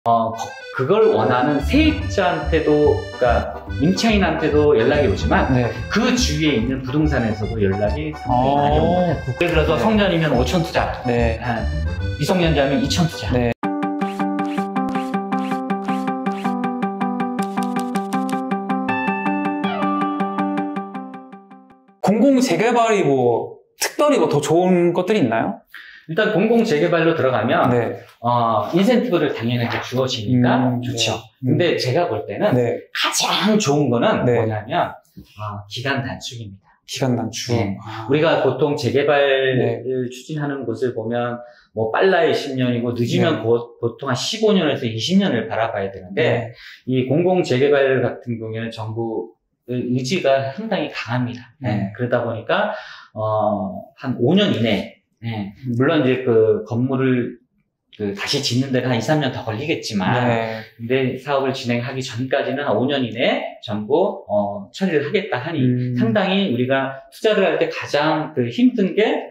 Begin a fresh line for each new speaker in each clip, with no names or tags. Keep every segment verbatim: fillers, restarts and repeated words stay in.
어, 그걸 원하는 세입자한테도, 그러니까 임차인한테도 연락이 오지만
네.
그 주위에 있는 부동산에서도 연락이 상당히 많이 옵니다. 예를 들어서
네.
성년이면 오천 투자,
네.
한 미성년자면 이천 투자.
네. 공공 재개발이 뭐 특별히 뭐 더 좋은 것들이 있나요?
일단 공공 재개발로 들어가면
네.
어, 인센티브를 당연히 주어지니까
음,
좋죠.
네.
근데 제가 볼 때는
네.
가장 좋은 거는
네.
뭐냐면 어, 기간 단축입니다.
기간 단축.
네.
아.
우리가 보통 재개발을
네.
추진하는 곳을 보면 뭐 빨라야 십 년이고 늦으면
네.
곧 보통 한 십오 년에서 이십 년을 바라봐야 되는데
네.
이 공공 재개발 같은 경우에는 정부 의지가 상당히 강합니다.
네.
네. 그러다 보니까 어, 한 오 년 이내, 네. 물론 이제 그 건물을 그 다시 짓는 데가 한 이, 삼 년 더 걸리겠지만,
네.
근데 사업을 진행하기 전까지는 한 오 년 이내에 전부 어, 처리를 하겠다 하니
음.
상당히 우리가 투자를 할 때 가장 그 힘든 게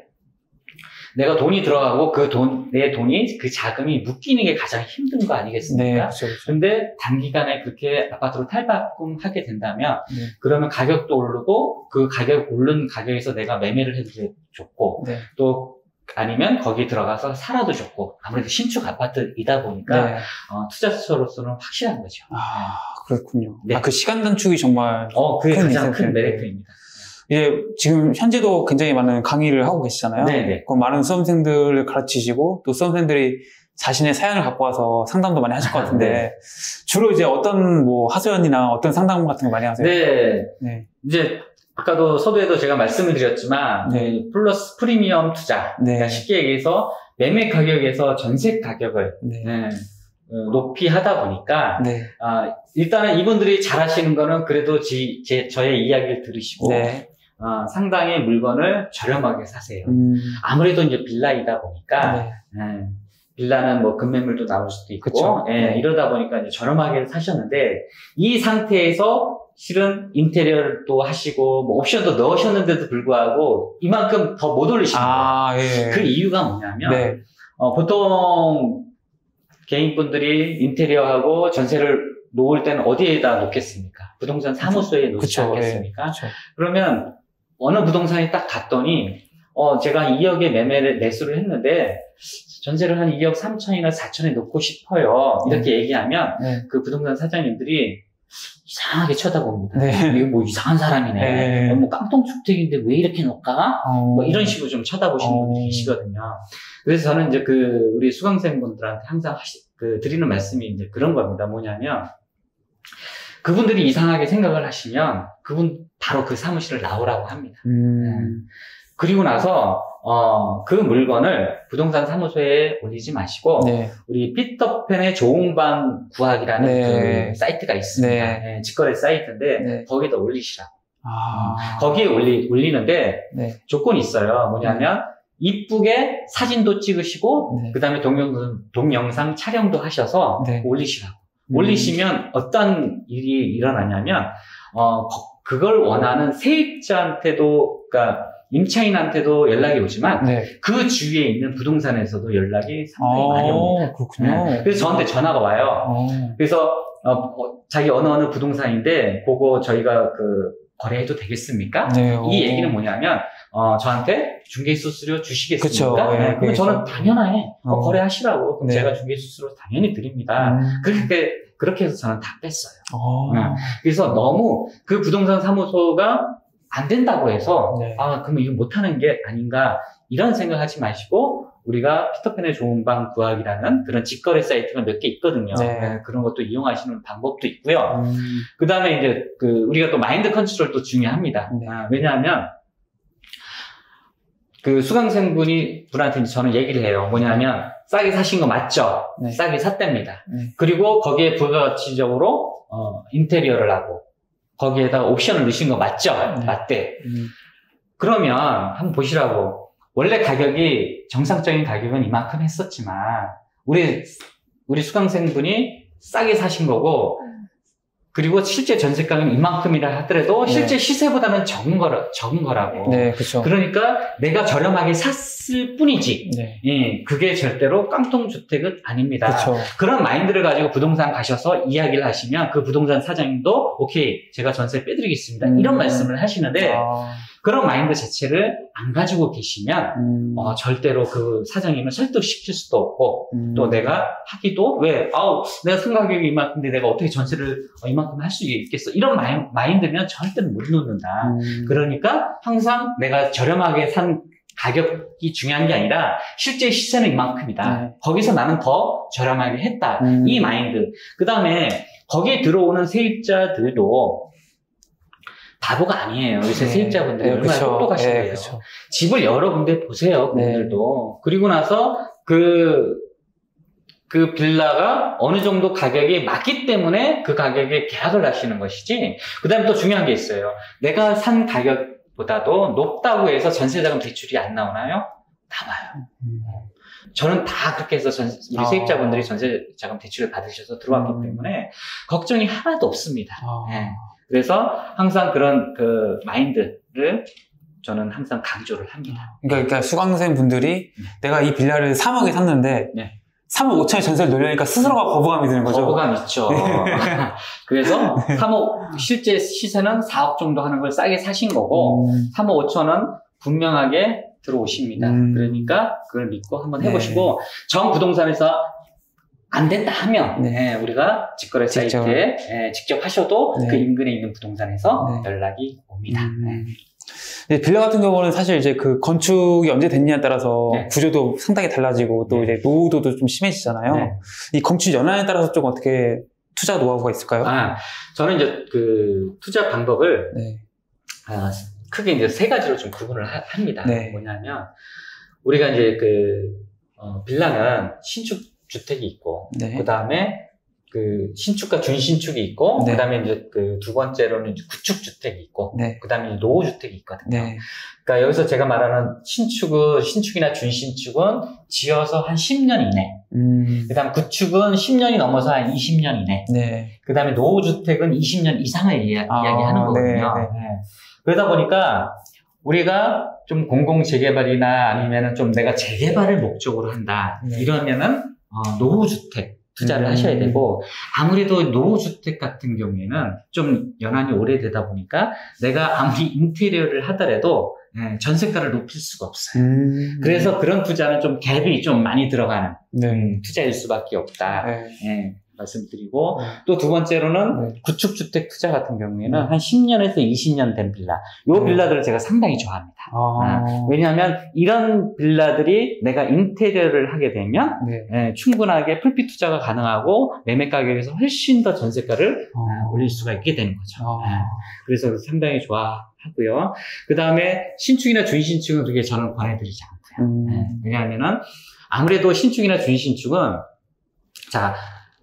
내가 돈이 들어가고 그 돈, 내 돈이 그 자금이 묶이는 게 가장 힘든 거 아니겠습니까?
네, 그렇죠, 그렇죠.
근데 단기간에 그렇게 아파트로 탈바꿈하게 된다면
네.
그러면 가격도 오르고 그 가격 오른 가격에서 내가 매매를 해도 좋고
네.
또 아니면 거기 들어가서 살아도 좋고 아무래도 신축 아파트이다 보니까
네.
어, 투자처로서는 확실한 거죠.
아, 그렇군요.
네.
아, 그 시간 단축이 정말
어, 그게
큰
가장 큰
인센티브.
메리트입니다.
이제 지금 현재도 굉장히 많은 강의를 하고 계시잖아요.
네네.
그 많은 수험생들을 가르치시고 또 수험생들이 자신의 사연을 갖고 와서 상담도 많이 하실 것 같은데
네.
주로 이제 어떤 뭐 하소연이나 어떤 상담 같은 거 많이 하세요?
네.
네.
이제 아까도 서두에도 제가 말씀을 드렸지만
네.
플러스 프리미엄 투자
네.
그러니까 쉽게 얘기해서 매매 가격에서 전세 가격을
네.
네, 어, 높이 하다 보니까
네.
아, 일단은 이분들이 잘 하시는 거는 그래도 지, 제, 저의 이야기를 들으시고
네.
어, 상당히 물건을 저렴하게 사세요.
음.
아무래도 이제 빌라이다 보니까
네.
예, 빌라는 뭐 금매물도 나올 수도 있고
그쵸.
예,
네.
이러다 보니까 이제 저렴하게 사셨는데 이 상태에서 실은 인테리어를 또 하시고 뭐 옵션도 넣으셨는데도 불구하고 이만큼 더 못 올리시는 거예요.
아, 예.
그 이유가 뭐냐면
네.
어, 보통 개인분들이 인테리어하고 전세를 놓을 때는 어디에다 놓겠습니까? 부동산 사무소에 놓지
그쵸.
않겠습니까?
예. 그쵸.
그러면 어느 부동산이 딱 갔더니 어 제가 이억에 매매를 매수를 했는데 전세를 한 이억 삼천이나 사천에 놓고 싶어요. 이렇게 얘기하면
네.
그 부동산 사장님들이 이상하게 쳐다봅니다.
네.
이거 뭐 이상한 사람이네.
네.
어, 뭐 깡통주택인데 왜 이렇게 놓을까?
어.
뭐 이런 식으로 좀 쳐다보시는
어.
분들이 계시거든요. 그래서 저는 이제 그 우리 수강생분들한테 항상 하시, 그 드리는 말씀이 이제 그런 겁니다. 뭐냐면 그분들이 이상하게 생각을 하시면 그분 바로 그 사무실을 나오라고 합니다.
음.
그리고 나서 어, 그 물건을 부동산 사무소에 올리지 마시고
네.
우리 피터팬의 좋은 방 구하기라는
네.
그 사이트가 있습니다.
네.
네, 직거래 사이트인데
네.
거기다 올리시라고.
아.
거기에 올리, 올리는데
네.
조건이 있어요. 뭐냐면 이쁘게 사진도 찍으시고
네.
그 다음에 동영상, 동영상 촬영도 하셔서
네.
올리시라고.
음.
올리시면 어떤 일이 일어나냐면 어, 그걸 원하는 세입자한테도, 그러니까 임차인한테도 연락이 오지만
네.
그 주위에 있는 부동산에서도 연락이 상당히
아,
많이 옵니다.
그렇군요.
네. 그래서 저한테 전화가 와요.
어.
그래서 어, 어, 자기 어느 어느 부동산인데 그거 저희가 그 거래해도 되겠습니까?
네. 어.
이 얘기는 뭐냐면 어, 저한테 중개수수료 주시겠습니까?
그쵸. 예,
네, 그럼
그래서.
저는 당연하게 어,
어.
거래하시라고. 그럼
네.
제가 중개수수료 당연히 드립니다.
음.
그렇게 그렇게 해서 저는 다 뺐어요.
어.
네. 그래서 너무 그 부동산 사무소가 안 된다고 해서
네.
아 그럼 이거 못하는 게 아닌가 이런 생각하지 마시고 우리가 피터팬의 좋은 방 구하기라는 그런 직거래 사이트가 몇 개 있거든요.
네.
네, 그런 것도 이용하시는 방법도 있고요.
음.
그 다음에 이제 그 우리가 또 마인드 컨트롤도 중요합니다.
네.
아, 왜냐하면 그 수강생분이 분한테 저는 얘기를 해요. 뭐냐면 싸게 사신 거 맞죠?
네.
싸게 샀답니다.
네.
그리고 거기에 부가가치적으로 어, 인테리어를 하고 거기에다가 옵션을 넣으신 거 맞죠?
네.
맞대.
음.
그러면 한번 보시라고. 원래 가격이 정상적인 가격은 이만큼 했었지만 우리 우리 수강생분이 싸게 사신 거고 그리고 실제 전세가는 이만큼이라 하더라도 실제
네.
시세보다는 적은 거라, 적은 거라고.
네, 그렇죠.
그러니까 내가 저렴하게 샀을 뿐이지.
네.
예, 그게 절대로 깡통주택은 아닙니다.
그렇죠.
그런 마인드를 가지고 부동산 가셔서 이야기를 하시면 그 부동산 사장님도 오케이, 제가 전세 빼드리겠습니다.
음.
이런 말씀을 하시는데
아.
그런 마인드 자체를 안 가지고 계시면
음.
어, 절대로 그 사장님을 설득시킬 수도 없고
음.
또 내가 하기도 왜 아우 내가 생각하기 이만큼인데 내가 어떻게 전세를 어, 이만큼 할 수 있겠어 이런 마인, 마인드면 절대로 못 놓는다.
음.
그러니까 항상 내가 저렴하게 산 가격이 중요한 게 아니라 실제 시세는 이만큼이다.
네.
거기서 나는 더 저렴하게 했다.
음.
이 마인드. 그 다음에 거기에 들어오는 세입자들도 바보가 아니에요. 요새
네.
세입자분들이
네,
얼마나
그쵸.
똑똑하신데요.
네, 그쵸.
집을 여러 군데 보세요, 그분들도. 그리고 나서 그, 그 빌라가 어느 정도 가격이 맞기 때문에 그 가격에 계약을 하시는 것이지. 그 다음에 또 중요한 게 있어요. 내가 산 가격보다도 높다고 해서 전세자금 대출이 안 나오나요? 나와요.
음.
저는 다 그렇게 해서 전, 우리
아.
세입자분들이 전세자금 대출을 받으셔서 들어왔기
음.
때문에 걱정이 하나도 없습니다.
아.
네. 그래서 항상 그런 그 마인드를 저는 항상 강조를 합니다.
그러니까, 그러니까 수강생 분들이
네.
내가 이 빌라를 삼억에 샀는데
네.
삼억 오천에 전세를 내려니까 스스로가 거부감이 드는 거죠.
거부감 있죠. 그래서 삼억 실제 시세는 사억 정도 하는 걸 싸게 사신 거고
음.
삼억 오천은 분명하게 들어오십니다.
음.
그러니까 그걸 믿고 한번
네.
해보시고 정 부동산에서 안 된다 하면
네.
예, 우리가 직거래
직접.
사이트에 예, 직접 하셔도
네.
그 인근에 있는 부동산에서
네.
연락이 옵니다.
음. 네, 빌라 같은 경우는 사실 이제 그 건축이 언제 됐냐에 따라서
네.
구조도 상당히 달라지고 또
네.
이제 노후도도 좀 심해지잖아요.
네.
이 건축 연한에 따라서 좀 어떻게 투자 노하우가 있을까요?
아, 저는 이제 그 투자 방법을
네.
아, 크게 이제 세 가지로 좀 구분을 하- 합니다.
네.
뭐냐면 우리가 이제 그 어, 빌라는 신축 주택이 있고
네.
그 다음에 그 신축과 준신축이 있고
네.
그 다음에 이제 그 두 번째로는 이제 구축 주택이 있고
네.
그 다음에 노후 주택이 있거든요.
네.
그러니까 여기서 제가 말하는 신축은 신축이나 준신축은 지어서 한 십 년 이내.
음.
그 다음 구축은 십 년이 넘어서 한 이십 년 이내.
네.
그 다음에 노후주택은 이십 년 이상을 이야,
아,
이야기하는 거거든요.
네, 네.
네. 그러다 보니까 우리가 좀 공공재개발이나 아니면은 좀 내가 재개발을 목적으로 한다.
네.
이러면은 어, 노후주택 투자를
음.
하셔야 되고 아무래도 노후주택 같은 경우에는 좀 연한이 오래되다 보니까 내가 아무리 인테리어를 하더라도 예, 전세가를 높일 수가 없어요.
음.
그래서 그런 투자는 좀 갭이 좀 많이 들어가는
네.
음, 투자일 수밖에 없다.
네.
예, 말씀드리고
네.
또 두 번째로는
네.
구축주택 투자 같은 경우에는
네.
한 십 년에서 이십 년 된 빌라. 요
네.
빌라들을 제가 상당히 좋아합니다.
아.
아, 왜냐하면 이런 빌라들이 내가 인테리어를 하게 되면
네.
예, 충분하게 풀빛 투자가 가능하고 매매 가격에서 훨씬 더 전세가를
어.
아, 올릴 수가 있게 되는 거죠.
아.
예, 그래서 상당히 좋아하고요. 그 다음에 신축이나 준신축은 그렇게 저는 권해드리지 않고요.
음.
예, 왜냐하면은 아무래도 신축이나 준신축은 자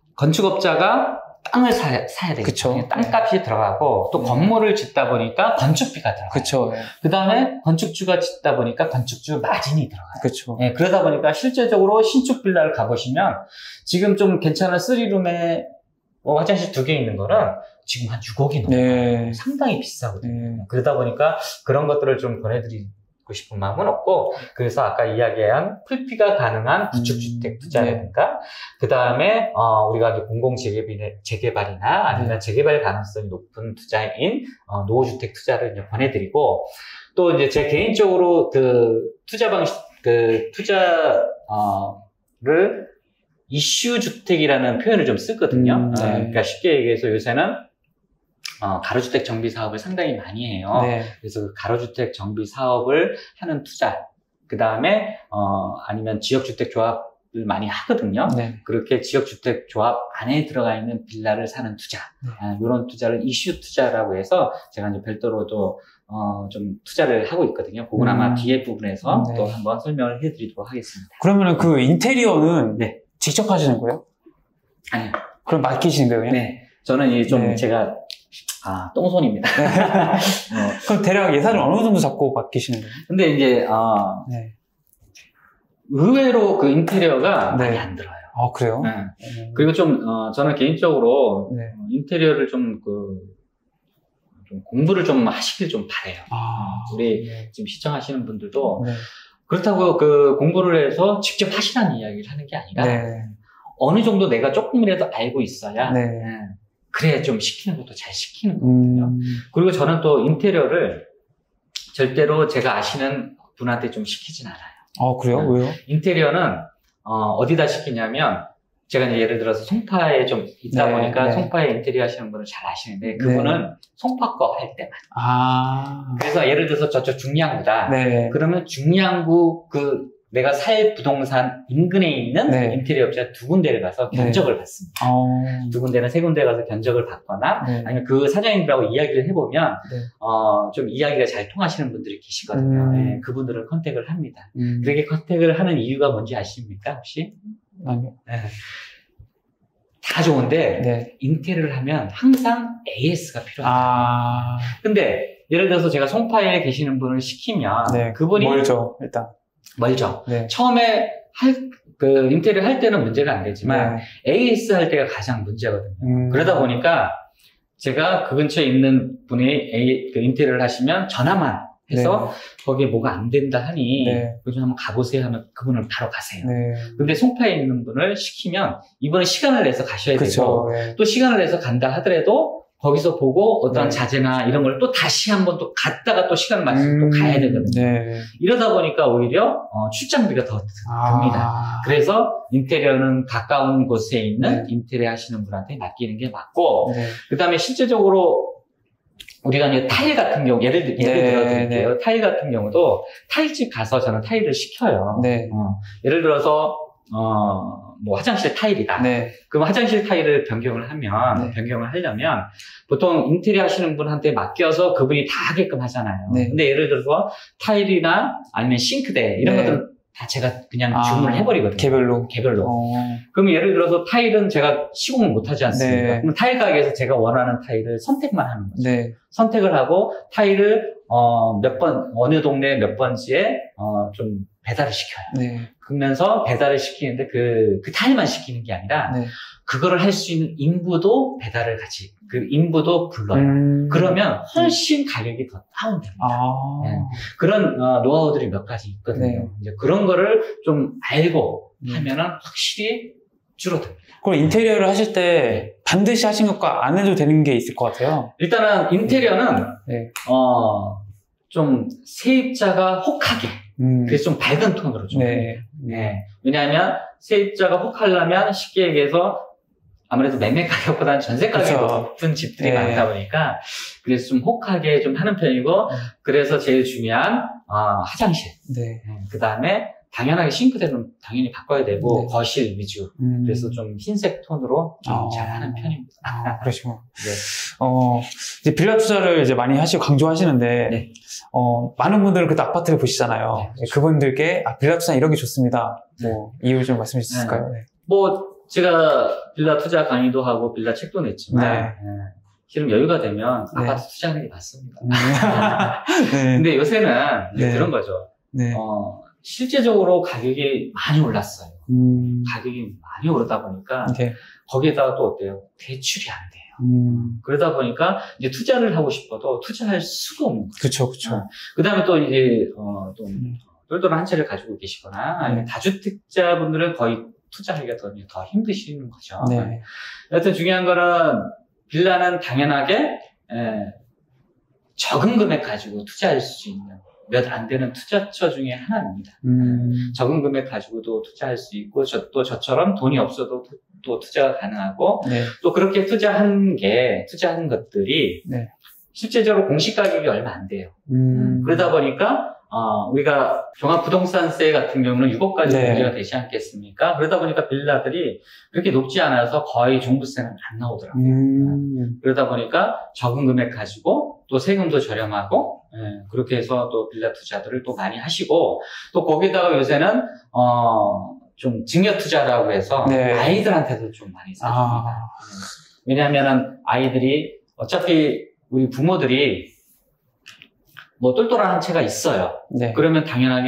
건축업자가 땅을 사, 사야 되겠죠.
그쵸.
땅값이 들어가고 또
네.
건물을 짓다 보니까 건축비가 들어가요.
그쵸.
그 다음에 건축주가 짓다 보니까 건축주 마진이 들어가요.
그쵸.
예, 그러다 보니까 실제적으로 신축 빌라를 가보시면 지금 좀 괜찮은 쓰리룸에 어, 화장실 두 개 있는 거는 지금 한 육억이 넘어요.
네.
상당히 비싸거든요.
네.
그러다 보니까 그런 것들을 좀 권해드리고 싶은 마음은 없고 그래서 아까 이야기한 풀피가 가능한 구축주택 투자라든가 그 다음에 어, 우리가 이제 공공재개발이나 아니면 재개발 가능성이 높은 투자인 어, 노후주택 투자를 이제 권해드리고 또 이제 제 개인적으로 그 투자 방식 그 투자를 이슈 주택이라는 표현을 좀 쓰거든요.
음, 네.
어, 그러니까 쉽게 얘기해서 요새는 어, 가로주택 정비 사업을 상당히 많이 해요.
네.
그래서 그 가로주택 정비 사업을 하는 투자, 그 다음에 어, 아니면 지역주택 조합을 많이 하거든요.
네.
그렇게 지역주택 조합 안에 들어가 있는 빌라를 사는 투자,
네.
아, 이런 투자를 이슈 투자라고 해서 제가 이제 별도로도 어, 좀 투자를 하고 있거든요. 그건 아마
음.
뒤에 부분에서
네.
또 한번 설명을 해드리도록 하겠습니다.
그러면은 그 인테리어는
네.
직접 하시는 거예요?
아니요.
그럼 맡기시는 거예요? 그냥?
네. 저는 이제 좀
네.
제가 아, 똥손입니다. 어,
그럼 대략 예산을 어느 정도 잡고 맡기시는 거예요?
근데 이제 어,
네.
의외로 그 인테리어가
네.
많이 안 들어요.
아, 그래요?
네.
음.
그리고 좀, 어, 저는 개인적으로
네.
어, 인테리어를 좀, 그, 좀 공부를 좀 하시길 좀 바래요.
아,
우리
네.
지금 시청하시는 분들도
네.
그렇다고 그 공부를 해서 직접 하시라는 이야기를 하는 게 아니라
네.
어느 정도 내가 조금이라도 알고 있어야
네.
예, 그래야 좀 시키는 것도 잘 시키는 거거든요.
음.
그리고 저는 또 인테리어를 절대로 제가 아시는 분한테 좀 시키진 않아요.
아, 그래요?
네.
왜요?
인테리어는 어, 디다 시키냐면 제가 이제 예를 들어서 송파에 좀 있다
네,
보니까
네.
송파에 인테리어 하시는 분을 잘 아시는데 그분은
네.
송파 거 할 때만.
아.
그래서 예를 들어서 저쪽 중량구다.
네.
그러면 중량구 그 내가 살 부동산 인근에 있는
네.
인테리어 업체 두 군데를 가서
네.
견적을 받습니다.
어.
두 군데는 세 군데 가서 견적을 받거나
네.
아니면 그 사장님들하고 이야기를 해보면
네.
어, 좀 이야기가 잘 통하시는 분들이 계시거든요.
음.
네, 그분들을 컨택을 합니다.
음.
그렇게 컨택을 하는 이유가 뭔지 아십니까 혹시?
아니요.
네. 다 좋은데
네.
인테리어를 하면 항상 에이에스가 필요하다.
아.
근데 예를 들어서 제가 송파에 계시는 분을 시키면
네.
그분이
멀죠, 일단.
멀죠.
네.
처음에 할, 그 인테리어 할 때는 문제가 안 되지만
네.
에이에스 할 때가 가장 문제거든요.
음.
그러다 보니까 제가 그 근처에 있는 분이 A, 그 인테리어를 하시면 전화만 해서 거기에 뭐가 안 된다 하니
네.
요즘 한번 가보세요 하면 그분을 바로 가세요.
네.
근데 송파에 있는 분을 시키면 이번에 시간을 내서 가셔야
그쵸.
되고
네.
또 시간을 내서 간다 하더라도 거기서 보고 어떤
네.
자재나 이런 걸 또 다시 한번 또 갔다가 또 시간을 맞춰서
음.
또 가야 되거든요.
네.
이러다 보니까 오히려 어, 출장비가 더 듭니다.
아.
그래서 인테리어는 가까운 곳에 있는
네.
인테리어 하시는 분한테 맡기는 게 맞고
네.
그 다음에 실제적으로 우리가 이제 타일 같은 경우 예를, 들- 예를
네,
들어드릴게요.
네.
타일 같은 경우도 타일집 가서 저는 타일을 시켜요.
네.
어, 예를 들어서 어, 뭐 화장실 타일이다.
네.
그럼 화장실 타일을 변경을 하면
네.
변경을 하려면 보통 인테리어 하시는 분한테 맡겨서 그분이 다 하게끔 하잖아요.
네.
근데 예를 들어서 타일이나 아니면 싱크대 이런
네.
것들은 다 제가 그냥
아,
주문을 해버리거든요.
개별로.
개별로.
어.
그럼 예를 들어서 타일은 제가 시공을 못하지 않습니까?
네.
그럼 타일 가게에서 제가 원하는 타일을 선택만 하는 거죠.
네.
선택을 하고 타일을 어, 몇 번, 어느 동네 몇 번지에 어, 좀 배달을 시켜요.
네.
그러면서 배달을 시키는데 그, 그 타일만 시키는 게 아니라
네.
그거를 할 수 있는 인부도 배달을 같이, 그 인부도 불러요.
음.
그러면 훨씬 가격이 더 다운됩니다.
아.
네. 그런 어, 노하우들이 몇 가지 있거든요.
네.
이제 그런 거를 좀 알고
음.
하면은 확실히 줄어듭니다.
그럼 인테리어를 하실 때 반드시 하신 것과 안 해도 되는 게 있을 것 같아요.
일단은 인테리어는
네.
어, 좀 세입자가 혹하게
음.
그래서 좀 밝은 톤으로 좀
네.
네. 왜냐하면 세입자가 혹하려면 쉽게 얘기해서 아무래도 매매 가격보다는 전세 가격이
그쵸.
높은 집들이
네.
많다 보니까 그래서 좀 혹하게 좀 하는 편이고
네.
그래서 제일 중요한 어, 화장실
네.
그 다음에 당연하게 싱크대는 당연히 바꿔야 되고
네.
거실 위주
음.
그래서 좀 흰색 톤으로 좀
아.
잘 하는 편입니다.
아, 그러시구나.
네.
어, 이제 빌라 투자를 이제 많이 하시고 강조하시는데,
네.
어, 많은 분들은 그때 아파트를 보시잖아요.
네, 그렇죠.
그분들께, 아, 빌라 투자 이런 게 좋습니다. 뭐, 이유 좀 말씀해 주실 수 있을까요? 네.
뭐 제가 빌라 투자 강의도 하고 빌라 책도 냈지만
네.
예, 실은 여유가 되면
네.
아파트 투자하는 게 맞습니다.
음. 네.
근데 요새는 이제
네.
그런 거죠.
네.
어, 실제적으로 가격이 많이 올랐어요.
음.
가격이 많이 오르다 보니까
네.
거기에다가 또 어때요? 대출이 안 돼요.
음.
그러다 보니까 이제 투자를 하고 싶어도 투자할 수가 없는 거죠.
그쵸, 그쵸.
그 다음에 또 이제, 어, 좀
음.
똘똘한 한 채를 가지고 계시거나 아니면
네.
다주택자분들은 거의 투자하기가 더, 더 힘드시는 거죠.
네.
여튼 중요한 거는 빌라는 당연하게 에, 적은 금액 가지고 투자할 수 있는 몇 안 되는 투자처 중에 하나입니다.
음.
적은 금액 가지고도 투자할 수 있고 저, 또 저처럼 돈이 없어도 투, 또 투자가 가능하고
네.
또 그렇게 투자한 게 투자한 것들이
네.
실제적으로 공시 가격이 얼마 안 돼요.
음.
그러다 보니까 어, 우리가 종합부동산세 같은 경우는 육억까지
네.
문제가 되지 않겠습니까? 그러다 보니까 빌라들이 그렇게 높지 않아서 거의 종부세는 안 나오더라고요.
음.
그러다 보니까 적은 금액 가지고 또 세금도 저렴하고 예, 그렇게 해서 또 빌라 투자들을 또 많이 하시고 또 거기다가 요새는 어, 좀 증여 투자라고 해서
네.
아이들한테도 좀 많이 사줍니다.
아.
예. 왜냐하면은 아이들이 어차피 우리 부모들이 뭐 똘똘한 한 채가 있어요.
네.
그러면 당연하게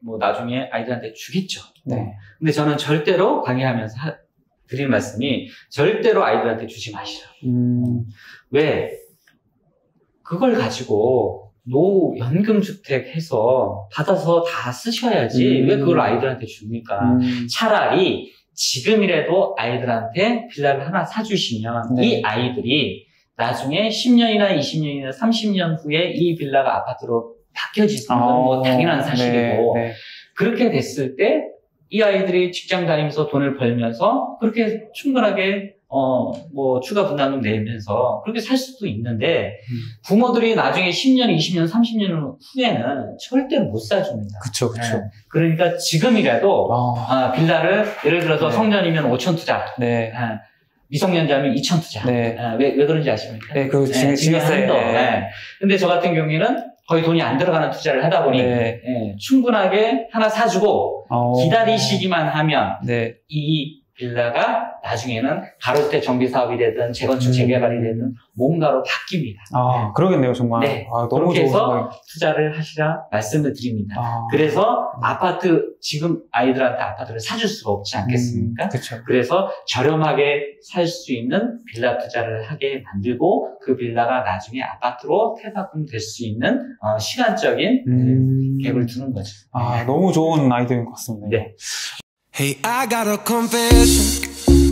뭐 나중에 아이들한테 주겠죠.
네.
근데 저는 절대로 강의하면서 하, 드리는 말씀이 절대로 아이들한테 주지 마시라.
음.
왜? 그걸 가지고 노연금주택 해서 받아서 다 쓰셔야지
음.
왜 그걸 아이들한테 줍니까?
음.
차라리 지금이라도 아이들한테 빌라를 하나 사주시면
네.
이 아이들이 나중에 십 년이나 이십 년이나 삼십 년 후에 이 빌라가 아파트로 바뀌어지는 건 뭐 당연한 사실이고
네, 네.
그렇게 됐을 때 이 아이들이 직장 다니면서 돈을 벌면서 그렇게 충분하게 어 뭐 추가 분담금 내면서 그렇게 살 수도 있는데
음.
부모들이 나중에 십 년, 이십 년, 삼십 년 후에는 절대 못 사줍니다.
그쵸, 그쵸.
네. 그러니까 지금이라도
아,
아, 빌라를 예를 들어서
네.
성년이면 오천 투자,
네.
아, 미성년자면 이천 투자.
네.
아, 왜, 왜 그런지 아십니까?
네, 그, 지, 지겼어요.
한도.
네.
네. 근데 저 같은 경우에는 거의 돈이 안 들어가는 투자를 하다 보니
네.
예, 충분하게 하나 사주고
어.
기다리시기만 하면
네.
이 빌라가 나중에는 가로주택 정비 사업이 되든 재건축
음.
재개발이 되든 뭔가로 바뀝니다.
아, 그러겠네요, 정말.
네.
아, 너무
그렇게
좋은
해서
생각.
투자를 하시라 말씀을 드립니다.
아.
그래서 아파트, 지금 아이들한테 아파트를 사줄 수가 없지 않겠습니까?
음, 그쵸.
그래서 저렴하게 살 수 있는 빌라 투자를 하게 만들고 그 빌라가 나중에 아파트로 퇴사금 될 수 있는 어, 시간적인
음.
갭을 두는 거죠.
아, 너무 좋은 아이디어인 것 같습니다.
네.
Hey, I got a confession.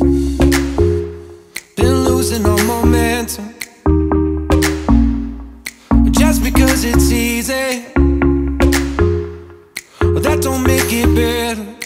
Been losing all momentum. Just because it's easy, well, that don't make it better.